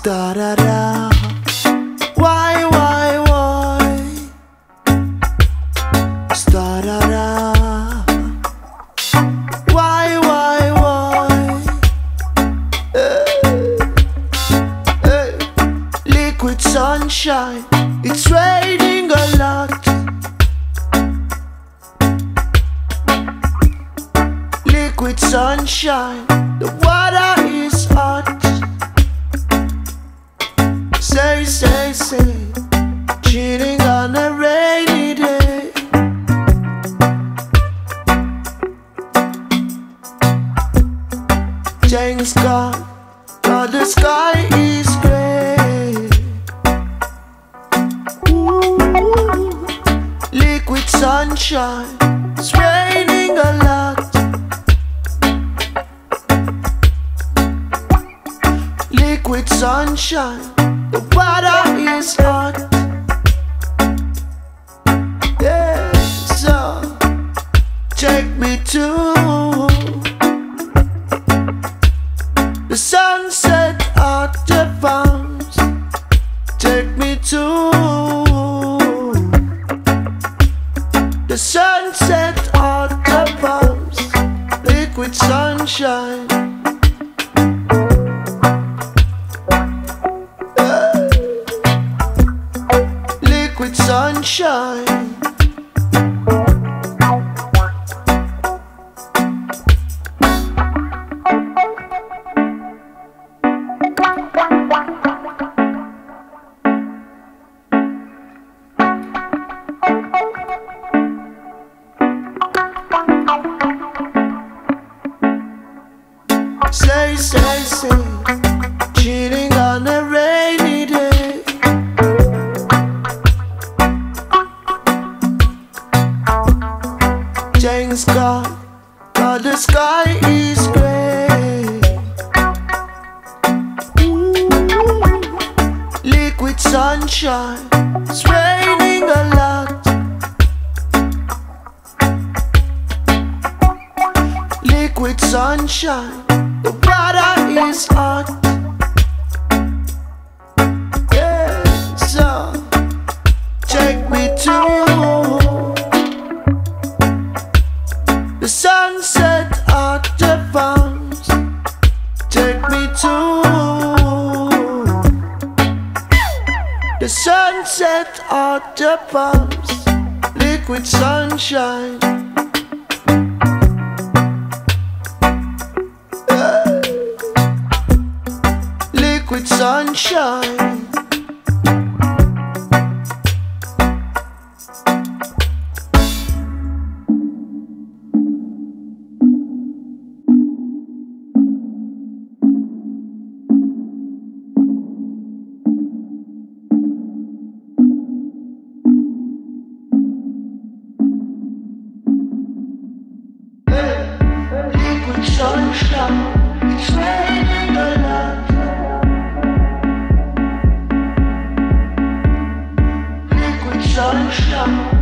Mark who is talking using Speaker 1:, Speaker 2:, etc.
Speaker 1: Da da da. Why? Da da da. Why? Hey. Liquid sunshine, it's raining a lot. Liquid sunshine, the water is hot. Say, chilling on a rainy day. Thanks God, but the sky is gray. Ooh, liquid sunshine, it's raining a lot. Liquid sunshine, the water is hot. Yeah, so take me to the sunset at the palms. Take me to the sunset at the palms. Liquid sunshine. Liquid sunshine. Say, chilling on a rainy day. Thanks God, but the sky is gray. Ooh, liquid sunshine, it's raining a lot. Liquid sunshine, the water is hot. Yeah, so take me to the sunset at the palms. Take me to the sunset at the palms. Liquid sunshine. Liquid sunshine. Liquid sunshine, it's raining a lot. Liquid sunshine.